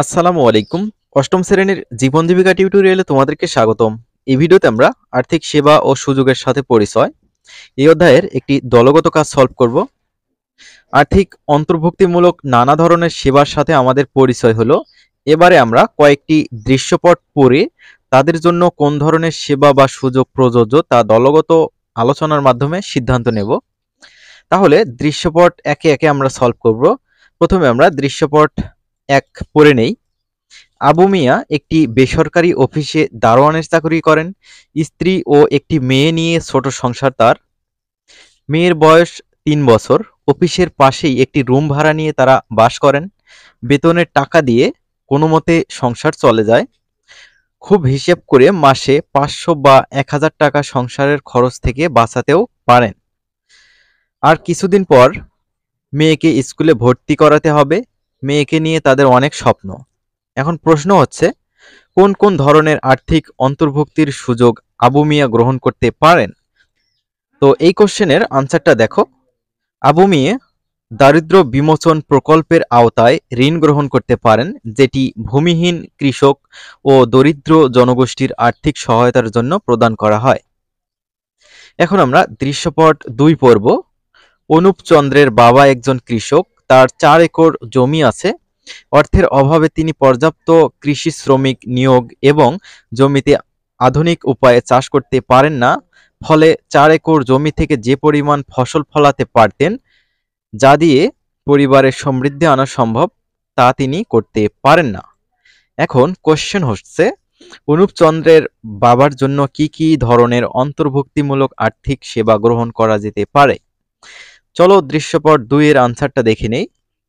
আসসালামু আলাইকুম। অষ্টম শ্রেণীর জীবন জীবিকা টিউটোরিয়ালে তোমাদেরকে স্বাগতম। এই ভিডিওতে আমরা আর্থিক সেবা ও সুযোগের সাথে পরিচয় এই অধ্যায়ের একটি দলগত কাজ সলভ করব। আর্থিক অন্তর্ভুক্তিমূলক নানা ধরনের সেবার সাথে আমাদের পরিচয় হলো। এবারে আমরা কয়েকটি দৃশ্যপট পড়ে তাদের জন্য কোন ধরনের সেবা বা সুযোগ প্রযোজ্য তা দলগত আলোচনার মাধ্যমে সিদ্ধান্ত নেব। তাহলে দৃশ্যপট একে একে আমরা সলভ করব। প্রথমে আমরা দৃশ্যপট 1 পড়ে নেই। আবু মিয়া একটি বেসরকারি অফিসে দারোয়ানের চাকরি করেন। স্ত্রী ও একটি মেয়ে নিয়ে ছোট সংসার তার। মেয়ের বয়স ৩ বছর। অফিসের পাশেই একটি রুম ভাড়া নিয়ে তারা বাস করেন। বেতনের টাকা দিয়ে কোনোমতে সংসার চলে যায়। খুব হিসেব করে মাসে ৫০০ বা ১,০০০ টাকা সংসারের খরচ থেকে বাঁচাতেও পারেন। আর কিছুদিন পর মেয়েকে স্কুলে ভর্তি করাতে হবে। মেয়েকে নিয়ে তাদের অনেক স্বপ্ন। এখন প্রশ্ন হচ্ছে, কোন কোন ধরনের আর্থিক অন্তর্ভুক্তির সুযোগ আবু মিয়া গ্রহণ করতে পারেন? তো এই কোশ্চেনের আনসারটা দেখো। আবু মিয়া দারিদ্র্য বিমোচন প্রকল্পের আওতায় ঋণ গ্রহণ করতে পারেন, যেটি ভূমিহীন কৃষক ও দরিদ্র জনগোষ্ঠীর আর্থিক সহায়তার জন্য প্রদান করা হয়। এখন আমরা দৃশ্যপট 2 পড়ব। অনুপ চন্দ্রের বাবা একজন কৃষক। তার 4 একর জমি আছে। অর্থের অভাবে তিনি পর্যাপ্ত কৃষি শ্রমিক নিয়োগ এবং জমিতে আধুনিক উপায়ে চাষ করতে পারেন না। ফলে 4 একর জমি থেকে যে পরিমাণ ফসল ফলাতে পারতেন, যা দিয়ে পরিবারের সমৃদ্ধি আনা সম্ভব, তা তিনি করতে পারেন না। এখন কোশ্চেন হচ্ছে, অনুপ চন্দ্রের বাবার জন্য কি কি ধরনের অন্তর্ভুক্তিমূলক আর্থিক সেবা গ্রহণ করা যেতে পারে? চলো দৃশ্যপট 2 এর আনসারটা দেখে নেই।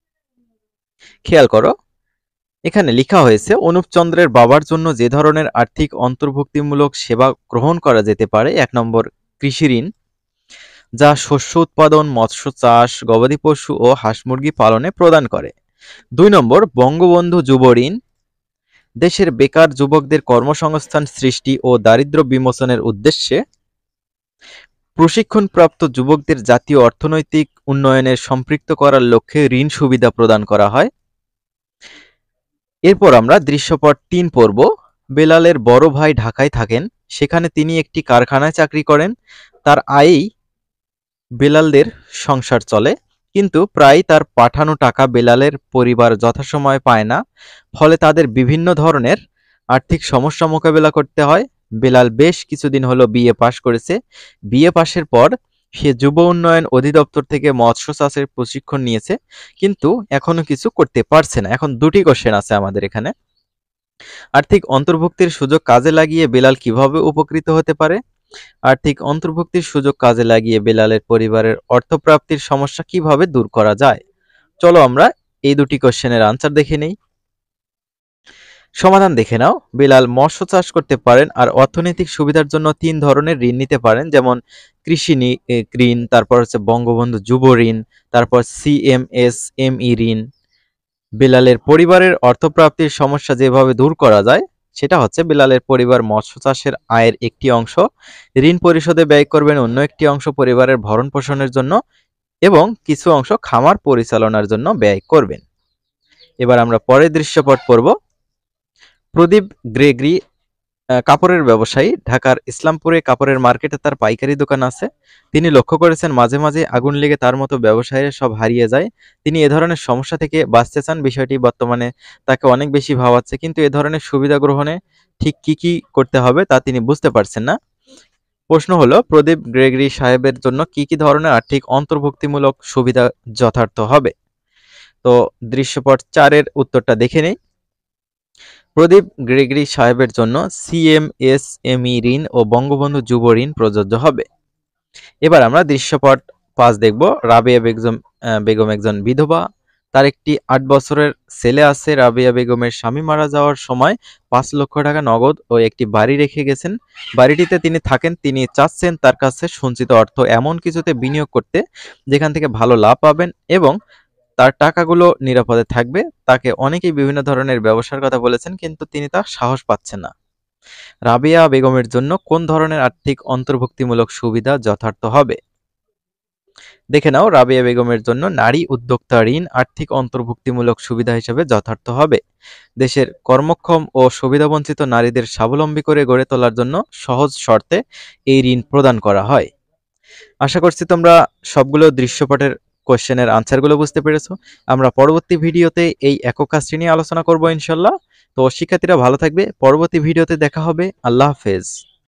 খেয়াল করো, এখানে লেখা হয়েছে অনুপ চন্দ্রের বাবার জন্য যে ধরনের আর্থিক অন্তর্ভুক্তিমূলক সেবা গ্রহণ করা যেতে পারে। 1 নম্বর, কৃষি ঋণ, যা শস্য উৎপাদন, মৎস্য চাষ, গবাদি পশু ও হাঁস মুরগি পালনে প্রদান করে। 2 নম্বর, বঙ্গবন্ধু যুব ঋণ, দেশের বেকার যুবকদের কর্মসংস্থান সৃষ্টি ও দারিদ্র্য বিমোচনের উদ্দেশ্যে প্রশিক্ষণপ্রাপ্ত যুবকদের জাতীয় অর্থনৈতিক উন্নয়নে সম্পৃক্ত করার লক্ষ্যে ঋণ সুবিধা প্রদান করা হয়। এরপর আমরা দৃশ্যপট 3 পড়ব। বেলালের বড় ভাই ঢাকায় থাকেন। সেখানে তিনি একটি কারখানায় চাকরি করেন। তার আয়েই বেলালদের সংসার চলে, কিন্তু প্রায় তার পাঠানো টাকা বেলালের পরিবার যথাসময়ে পায় না। ফলে তাদের বিভিন্ন ধরনের আর্থিক সমস্যা মোকাবেলা করতে হয়। বেলাল বেশ কিছুদিন হলো বিএ পাশ করেছে। বিএ পাশের পর সে যুব উন্নয়ন অধিদপ্তর থেকে মৎস্য চাষের প্রশিক্ষণ নিয়েছে, কিন্তু এখনো কিছু করতে পারছে না। এখন দুটি কোশ্চেন আছে আমাদের এখানে। আর্থিক অন্তর্ভুক্তির সুযোগ কাজে লাগিয়ে বেলাল কিভাবে উপকৃত হতে পারে? আর্থিক অন্তর্ভুক্তির সুযোগ কাজে লাগিয়ে বেলালের পরিবারের অর্থপ্রাপ্তির সমস্যা কিভাবে দূর করা যায়? চলো আমরা এই দুটি কোশ্চেনের আনসার দেখে নেই। সমাধান দেখে নাও। বেলাল মৎস্য চাষ করতে পারেন আর অর্থনৈতিক সুবিধার জন্য 3 ধরনের ঋণ নিতে পারেন, যেমন কৃষি ঋণ, তারপর হচ্ছে বঙ্গবন্ধু যুব ঋণ, তারপর সিএমএসএমই ঋণ। বেলালের পরিবারের অর্থপ্রাপ্তির সমস্যা যেভাবে দূর করা যায় সেটা হচ্ছে, বেলালের পরিবার মৎস্য চাষের আয়ের একটি অংশ ঋণ পরিশোধে ব্যয় করবেন, অন্য একটি অংশ পরিবারের ভরণ পোষণের জন্য এবং কিছু অংশ খামার পরিচালনার জন্য ব্যয় করবেন। এবার আমরা পরের দৃশ্যপট পড়ব। প্রদীপ গ্রেগরি কাপড়ের ব্যবসায়ী। ঢাকার ইসলামপুরে কাপড়ের মার্কেটে তার পাইকারি দোকান আছে। তিনি লক্ষ্য করেছেন মাঝে মাঝে আগুন লেগে তার মতো ব্যবসায়ীরা সব হারিয়ে যায়। তিনি এ ধরনের সমস্যা থেকে বাঁচতে চান। বিষয়টি বর্তমানে তাকে অনেক বেশি ভাবাচ্ছে, কিন্তু এ ধরনের সুবিধা গ্রহণে ঠিক কি কি করতে হবে তা তিনি বুঝতে পারছেন না। প্রশ্ন হলো, প্রদীপ গ্রেগরি সাহেবের জন্য কি কি ধরনের আর্থিক অন্তর্ভুক্তিমূলক সুবিধা যথার্থ হবে? তো দৃশ্যপট 4 এর উত্তরটা দেখে নেই। প্রদীপ গ্রেগরি সাহেবের জন্য সিএমএসএমই ঋণ ও বঙ্গবন্ধু যুব ঋণ প্রযোজ্য হবে। এবার আমরা দৃশ্যপট 5 দেখব। রাবেয়া বেগম একজন বিধবা। তার একটি 8 বছরের ছেলে আছে। রাবেয়া বেগমের স্বামী মারা যাওয়ার সময় 5 লক্ষ টাকা নগদ ও একটি বাড়ি রেখে গেছেন। বাড়িটিতে তিনি থাকেন। তিনি চাচ্ছেন তার কাছে সঞ্চিত অর্থ এমন কিছুতে বিনিয়োগ করতে যেখান থেকে ভালো লাভ পাবেন এবং তার টাকাগুলো নিরাপদে থাকবে। তাকে অনেকেই বিভিন্ন ধরনের ব্যবসার কথা বলেছেন, কিন্তু তিনি তা সাহস পাচ্ছেন না। রাবেয়া বেগমের জন্য কোন ধরনের আর্থিক অন্তর্ভুক্তিমূলক সুবিধা যথার্থ হবে? দেখে নাও, রাবেয়া বেগমের জন্য নারী উদ্যোক্তা ঋণ আর্থিক অন্তর্ভুক্তিমূলক সুবিধা হিসেবে যথার্থ হবে। দেশের কর্মক্ষম ও সুবিধাবঞ্চিত নারীদের স্বাবলম্বী করে গড়ে তোলার জন্য সহজ শর্তে এই ঋণ প্রদান করা হয়। আশা করছি তোমরা সবগুলো দৃশ্যপটের কোশ্চেনের আনসারগুলো বুঝতে পেরেছো। আমরা পরবর্তী ভিডিওতে এই একক কাজটি নিয়ে আলোচনা করব ইনশাল্লাহ। তো শিক্ষার্থীরা ভালো থাকবে, পরবর্তী ভিডিওতে দেখা হবে। আল্লাহ হাফেজ।